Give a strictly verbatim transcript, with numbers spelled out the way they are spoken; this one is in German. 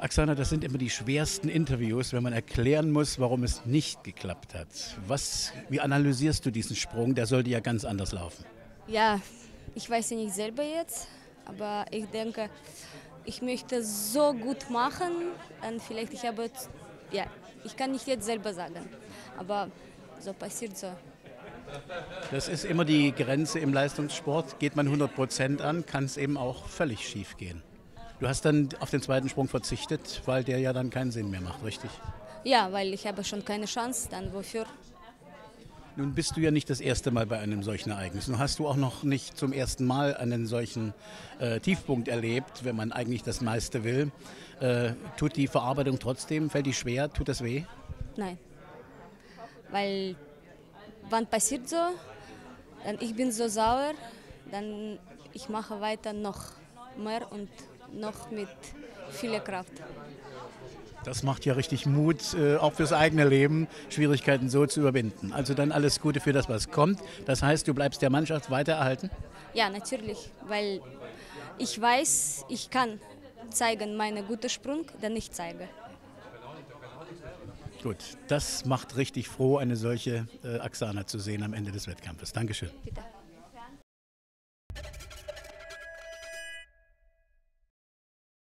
Oksana, das sind immer die schwersten Interviews, wenn man erklären muss, warum es nicht geklappt hat. Was, wie analysierst du diesen Sprung? Der sollte ja ganz anders laufen. Ja, ich weiß ja nicht selber jetzt, aber ich denke, ich möchte so gut machen und vielleicht ich habe, ja, ich kann nicht jetzt selber sagen, aber so passiert so. Das ist immer die Grenze im Leistungssport. Geht man hundert Prozent an, kann es eben auch völlig schief gehen. Du hast dann auf den zweiten Sprung verzichtet, weil der ja dann keinen Sinn mehr macht, richtig? Ja, weil ich habe schon keine Chance, dann wofür? Nun bist du ja nicht das erste Mal bei einem solchen Ereignis. Nun hast du auch noch nicht zum ersten Mal einen solchen äh, Tiefpunkt erlebt, wenn man eigentlich das meiste will. Äh, tut die Verarbeitung trotzdem, fällt die schwer, tut das weh? Nein, weil wann passiert so, dann ich bin so sauer, dann ich mache weiter noch mehr und noch mit viel Kraft. Das macht ja richtig Mut, äh, auch fürs eigene Leben, Schwierigkeiten so zu überwinden. Also dann alles Gute für das, was kommt. Das heißt, du bleibst der Mannschaft weiter erhalten? Ja, natürlich, weil ich weiß, ich kann zeigen meinen guten Sprung, den ich zeige. Gut, das macht richtig froh, eine solche äh, Oksana zu sehen am Ende des Wettkampfes. Dankeschön. Bitte.